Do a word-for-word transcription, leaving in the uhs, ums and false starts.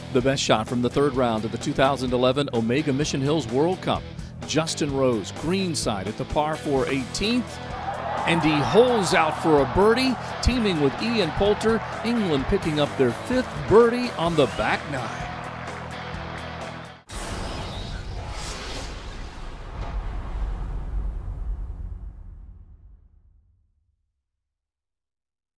The best shot from the third round of the two thousand eleven Omega Mission Hills World Cup. Justin Rose, greenside at the par four eighteenth. And he holes out for a birdie, teaming with Ian Poulter. England picking up their fifth birdie on the back nine.